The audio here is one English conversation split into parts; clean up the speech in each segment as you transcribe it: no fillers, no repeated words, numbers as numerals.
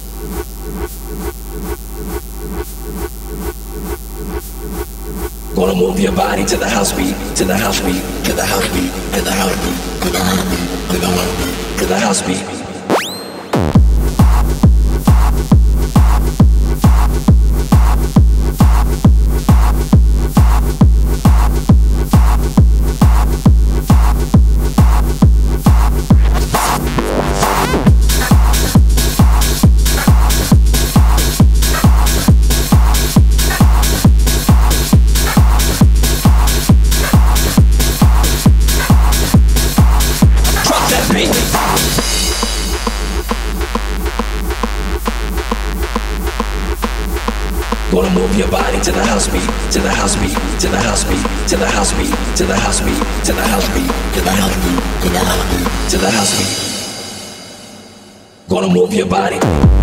Gonna move your body to the house beat, to the house beat, to the house beat, to the house beat, to the house beat, to the house beat, to the house beat. Gonna move your body to the house beat, to the house beat, to the house beat, to the house beat, to the house beat, to the house beat, to the house beat, to the house beat, to the house beat. Gonna move your body.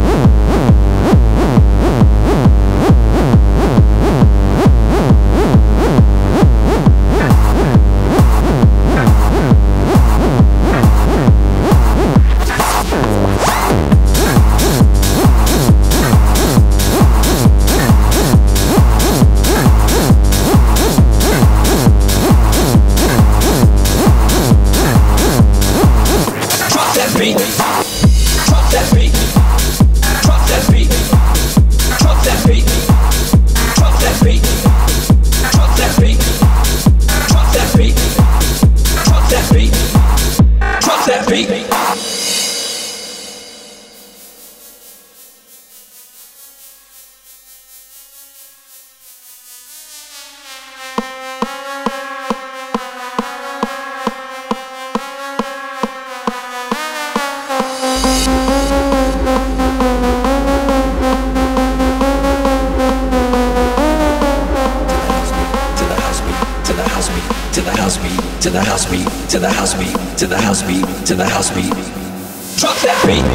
To the house beat, to the house beat, to the house beat, to the house beat, to the house beat. Drop that beat.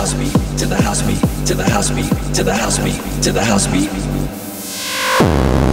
To the house beat, to the house beat, to the house beat.